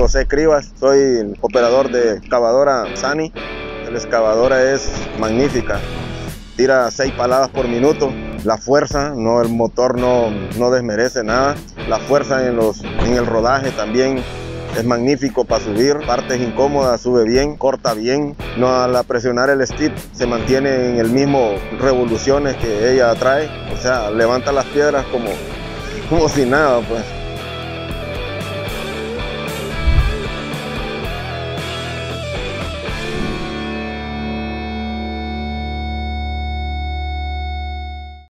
José Cribas, soy el operador de excavadora Sani. La excavadora es magnífica, tira 6 paladas por minuto. La fuerza, el motor no desmerece nada. La fuerza en el rodaje también es magnífico para subir. Partes incómodas, sube bien, corta bien. Al presionar el stick se mantiene en el mismo revoluciones que ella trae. O sea, levanta las piedras como si nada, pues.